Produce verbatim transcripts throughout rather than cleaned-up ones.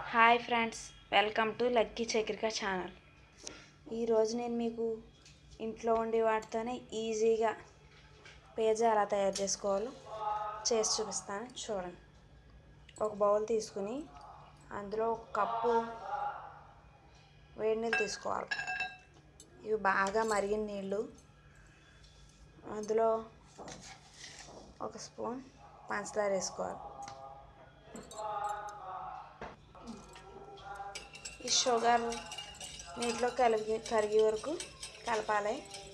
Hi friends, welcome to Lucky Chakrika channel. ఈరోజు నేను మీకు ఇంట్లో ఉండే వాటితోనే ఈజీగా పిజ్జా ఎలా తయారు చేసుకోవాలో చేసి చూపిస్తాను. చూడండి. ఒక బౌల్ తీసుకుని అందులో ఒక కప్పు వేడి నీళ్ళు తీసుకోవాలి. ఇవి బాగా మరిగిన నీళ్ళు. అందులో ఒక స్పూన్ పంచదార వేసుకోవాలి. ఈ షుగర్ నీటిలో కలిగి కరిగే వరకు కలపాలి.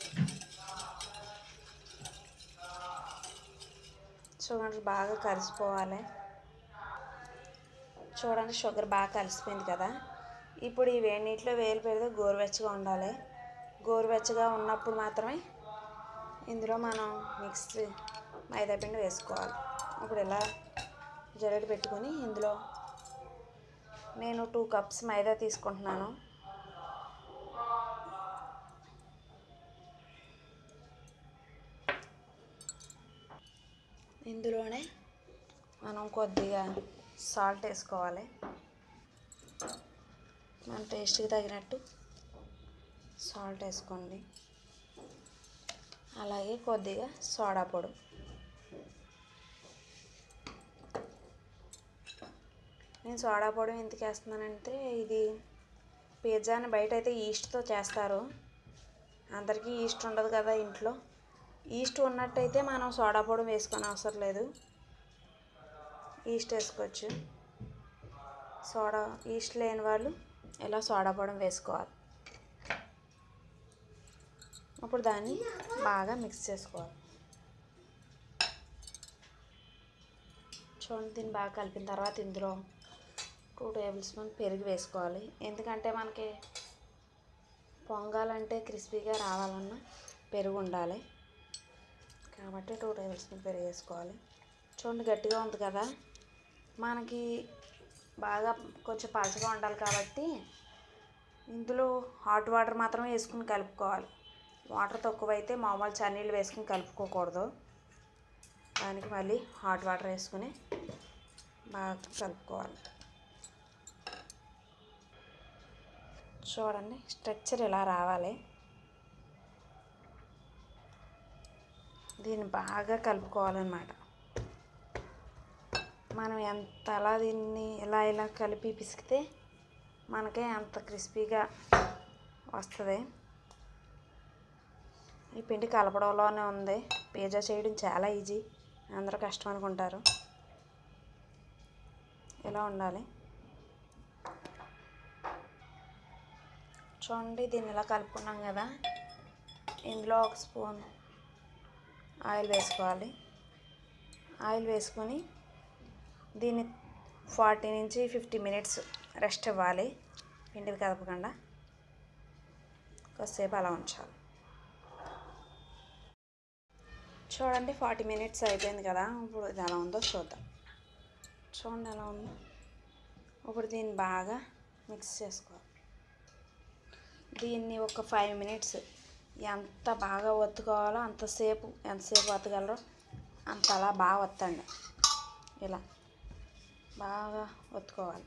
షుగర్ బాగా కలిసిపోవాలి. చూడండి, షుగర్ బాగా కలిసిపోయింది కదా. ఇప్పుడు ఈ వేడి నీటిలో వేలు పెడితే గోరువెచ్చగా ఉండాలి. గోరువెచ్చగా ఉన్నప్పుడు మాత్రమే ఇందులో మనం మిక్స్ మైదాపిండి వేసుకోవాలి. ఇప్పుడు ఇలా జల్లెడ పెట్టుకొని ఇందులో నేను టూ కప్స్ మైదా తీసుకుంటున్నాను. ఇందులోనే మనం కొద్దిగా సాల్ట్ వేసుకోవాలి. మన టేస్ట్కి తగినట్టు సాల్ట్ వేసుకోండి. అలాగే కొద్దిగా సోడా పొడి. నేను సోడా పొడి ఎందుకు వేస్తున్నానంటే, ఇది పిజ్జాని బయట అయితే ఈస్ట్తో చేస్తారు. అందరికీ ఈస్ట్ ఉండదు కదా ఇంట్లో. ఈస్ట్ ఉన్నట్టయితే మనం సోడా పొడి వేసుకొని అవసరం లేదు, ఈస్ట్ వేసుకోవచ్చు. సోడా ఈస్ట్ లేని వాళ్ళు ఇలా సోడా పొడి వేసుకోవాలి. అప్పుడు దాన్ని బాగా మిక్స్ చేసుకోవాలి. చూడండి, దీన్ని బాగా కలిపిన తర్వాత ఇందులో టూ టేబుల్ స్పూన్ పెరుగు వేసుకోవాలి. ఎందుకంటే మనకి పొంగాలంటే క్రిస్పీగా రావాలన్నా పెరుగు ఉండాలి కాబట్టి టూ టేబుల్ స్పూన్ పెరుగు వేసుకోవాలి. చూడండి, గట్టిగా ఉంది కదా. మనకి బాగా కొంచెం పలచగా ఉండాలి కాబట్టి ఇందులో హాట్ వాటర్ మాత్రమే వేసుకుని కలుపుకోవాలి. వాటర్ తక్కువైతే మామూలు చన్నీళ్ళు వేసుకుని కలుపుకోకూడదు. దానికి మళ్ళీ హాట్ వాటర్ వేసుకుని బాగా కలుపుకోవాలి. చూడండి, స్ట్రక్చర్ ఇలా రావాలి. దీన్ని బాగా కలుపుకోవాలన్నమాట. మనం ఎంత అలా దీన్ని ఇలా ఇలా కలిపి పిసికితే మనకే అంత క్రిస్పీగా వస్తుంది. ఈ పిండి కలపడంలోనే ఉంది. పిజ్జా చేయడం చాలా ఈజీ, అందరూ కష్టం అనుకుంటారు. ఇలా ఉండాలి. చూడండి, దీన్ని ఇలా కలుపుకున్నాం కదా. ఇందులో ఒక స్పూన్ ఆయిల్ వేసుకోవాలి. ఆయిల్ వేసుకొని దీన్ని ఫార్టీ నుంచి ఫిఫ్టీ మినిట్స్ రెస్ట్ ఇవ్వాలి. పిండి కలపకుండా కొద్దిసేపు అలా ఉంచాలి. చూడండి, ఫార్టీ మినిట్స్ అయిపోయింది కదా. ఇప్పుడు ఇది ఎలా ఉందో చూద్దాం. చూడండి ఎలా ఉందో. ఇప్పుడు దీన్ని బాగా మిక్స్ చేసుకోవాలి. దీన్ని ఒక ఫైవ్ మినిట్స్ ఎంత బాగా ఒత్తుకోవాలో అంతసేపు, ఎంతసేపు ఒత్తగలరో అంత అలా బాగా ఒత్తండి. ఇలా బాగా ఒత్తుకోవాలి.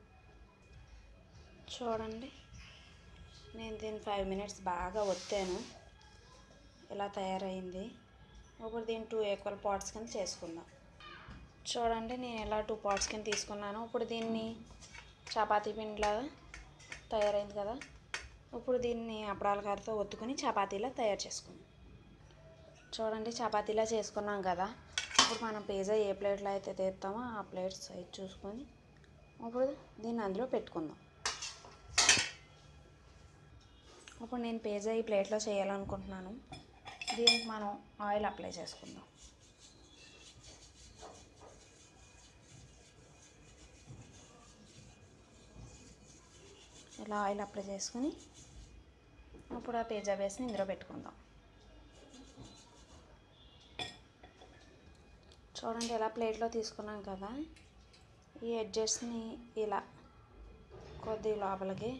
చూడండి, నేను దీన్ని ఫైవ్ మినిట్స్ బాగా ఒత్తాను. ఇలా తయారైంది. ఇప్పుడు దీన్ని టూ ఈక్వల్ పార్ట్స్ కింద చేసుకుందాం. చూడండి, నేను ఇలా టూ పార్ట్స్ కింద తీసుకున్నాను. ఇప్పుడు దీన్ని చపాతీ పిండిలాగా తయారైంది కదా. ఇప్పుడు దీన్ని అప్పడాల కర్రతో ఒత్తుకొని చపాతీలా తయారు చేసుకుందాం. చూడండి, చపాతీలా చేసుకున్నాం కదా. ఇప్పుడు మనం పిజ్జా ఏ ప్లేట్లో అయితే తీస్తామో ఆ ప్లేట్ సైజ్ చూసుకొని ఇప్పుడు దీన్ని అందులో పెట్టుకుందాం. ఇప్పుడు నేను పిజ్జా ఈ ప్లేట్లో చేయాలనుకుంటున్నాను. దీనికి మనం ఆయిల్ అప్లై చేసుకుందాం. ఇలా ఆయిల్ అప్లై చేసుకుని ఇప్పుడు ఆ పిజ్జా బేస్ని ఇందులో పెట్టుకుందాం. చూడండి, ఇలా ప్లేట్లో తీసుకున్నాం కదా. ఈ ఎడ్జెస్ని ఇలా కొద్ది లోపలికి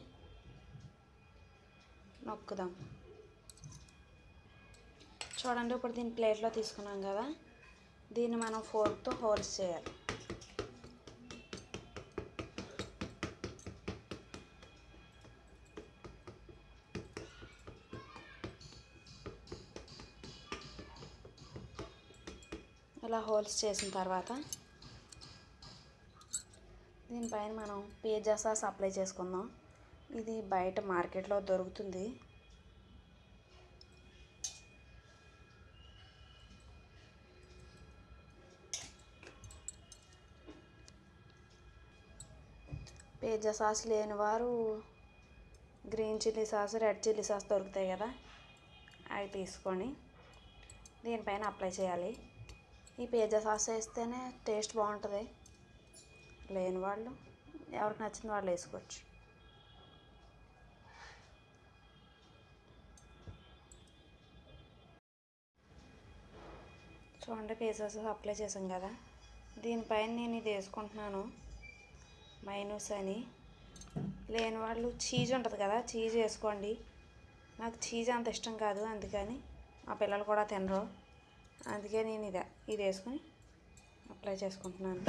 నొక్కుదాం. చూడండి, ఇప్పుడు దీన్ని ప్లేట్లో తీసుకున్నాం కదా. దీన్ని మనం ఫోర్క్తో హోల్స్ చేయాలి. ఇలా హోల్స్ చేసిన తర్వాత దీనిపైన మనం పిజ్జా సాస్ అప్లై చేసుకుందాం. ఇది బయట మార్కెట్లో దొరుకుతుంది. పిజ్జా సాస్ లేని వారు green chilli sauce, red chilli sauce దొరుకుతాయి కదా, అవి తీసుకొని దీనిపైన అప్లై చేయాలి. ఈ పిజ్జా సాస్ వేస్తేనే టేస్ట్ బాగుంటుంది. లేని వాళ్ళు ఎవరికి నచ్చింది వాళ్ళు వేసుకోవచ్చు. చూడండి, పిజ్జా సాస్ అప్లై చేసాం కదా, దీనిపైన నేను ఇది వేసుకుంటున్నాను, మైనూస్ అని. లేని వాళ్ళు చీజ్ ఉంటుంది కదా, చీజ్ వేసుకోండి. నాకు చీజ్ అంత ఇష్టం కాదు, అందుకని మా పిల్లలు కూడా తినరు, అందుకే నేను ఇది ఇది వేసుకొని అప్లై చేసుకుంటున్నాను.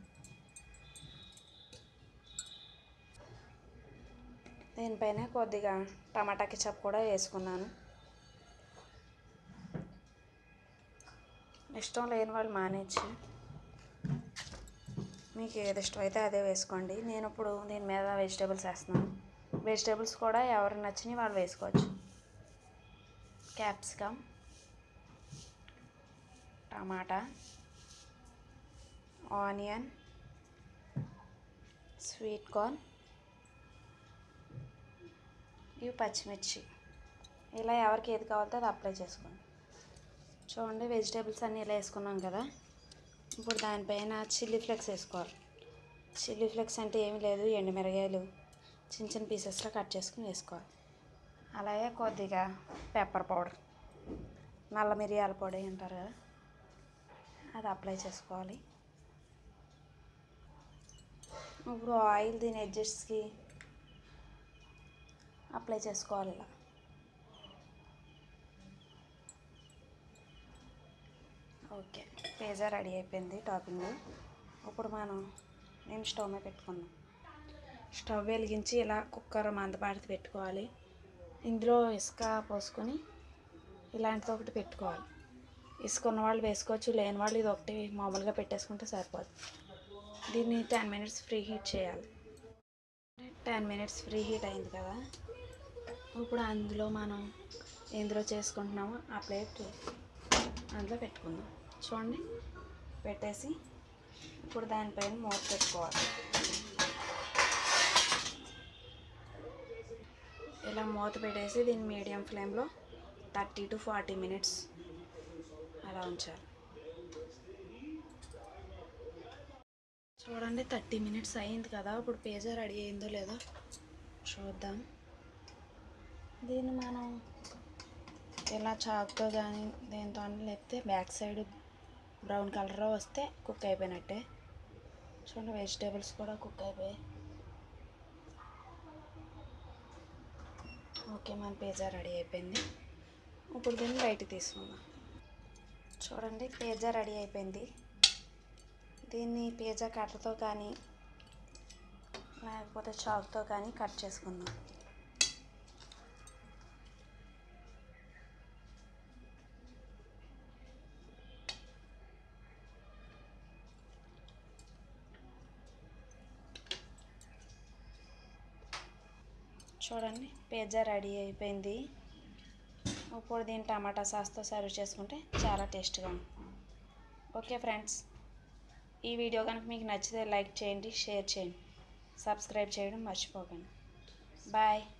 దీనిపైన కొద్దిగా టమాటా కెచప్ కూడా వేసుకున్నాను. ఇష్టం లేని వాళ్ళు మానేసి మీకు ఏది ఇష్టమైతే అదే వేసుకోండి. నేను ఇప్పుడు దీని మీద వెజిటేబుల్స్ వేస్తున్నాను. వెజిటేబుల్స్ కూడా ఎవరికి నచ్చినవి వాళ్ళు వేసుకోవచ్చు. క్యాప్సికమ్, టమాటా, ఆనియన్, స్వీట్ కార్న్, ఇవి పచ్చిమిర్చి. ఇలా ఎవరికి ఏది కావాలో అది అప్లై చేసుకోండి. చూడండి, వెజిటేబుల్స్ అన్నీ ఇలా వేసుకున్నాం కదా, ఇప్పుడు దానిపైన చిల్లీ ఫ్లేక్స్ వేసుకోవాలి. చిల్లీ ఫ్లేక్స్ అంటే ఏమీ లేదు, ఎండుమిరగాయలు చిన్న చిన్న పీసెస్లో కట్ చేసుకుని వేసుకోవాలి. అలాగే కొద్దిగా పెప్పర్ పౌడర్, నల్ల మిరియాల పొడి అంటారు కదా, అది అప్లై చేసుకోవాలి. ఇప్పుడు ఆయిల్ దీని ఎడ్జెస్కి అప్లై చేసుకోవాలి. ఇలా ఓకే, పిజ్జా రెడీ అయిపోయింది టాపింగ్. ఇప్పుడు మనం నేను స్టవ్ మీద పెట్టుకున్నాం. స్టవ్ వెలిగించి ఇలా కుక్కర్ మందపాడితే పెట్టుకోవాలి. ఇందులో ఇసుక పోసుకొని ఇలాంటిది ఒకటి పెట్టుకోవాలి. ఇసుక ఉన్న వాళ్ళు వేసుకోవచ్చు, లేని వాళ్ళు ఇది ఒకటి మామూలుగా పెట్టేసుకుంటే సరిపోదు. దీన్ని టెన్ మినిట్స్ ఫ్రీ హీట్ చేయాలి. టెన్ మినిట్స్ ఫ్రీ హీట్ అయింది కదా, ఇప్పుడు అందులో మనం ఎందులో చేసుకుంటున్నామో ఆ ప్లేట్ అందులో పెట్టుకుందాం. చూడండి, పెట్టేసి ఇప్పుడు దానిపైన మూత పెట్టుకోవాలి. ఇలా మూత పెట్టేసి దీన్ని మీడియం ఫ్లేమ్లో థర్టీ టు ఫార్టీ మినిట్స్ అలా ఉంచాలి. చూడండి, థర్టీ మినిట్స్ అయింది కదా, ఇప్పుడు పిజ్జా రెడీ అయిందో లేదో చూద్దాం. దీన్ని మనం ఇలా చాకుతో కానీ దేంతో లేకపోతే బ్యాక్ సైడ్ బ్రౌన్ కలర్లో వస్తే కుక్ అయిపోయినట్టే. చూడండి, వెజిటేబుల్స్ కూడా కుక్ అయిపోయాయి. ఓకే, మన పిజ్జా రెడీ అయిపోయింది. ఇప్పుడు దీన్ని బయటికి తీసుకుందాం. చూడండి, పిజ్జా రెడీ అయిపోయింది. దీన్ని పిజ్జా కట్టర్తో కానీ లేకపోతే చాకుతో కానీ కట్ చేసుకుందాం. చూడండి, పిజ్జా రెడీ అయిపోయింది. ఇప్పుడు దీన్ని టమాటా సాస్తో సర్వ్ చేసుకుంటే చాలా టేస్ట్గా ఉంటుంది. ఓకే ఫ్రెండ్స్, ఈ వీడియో కనుక మీకు నచ్చితే లైక్ చేయండి, షేర్ చేయండి, సబ్స్క్రైబ్ చేయడం మర్చిపోకండి. బాయ్.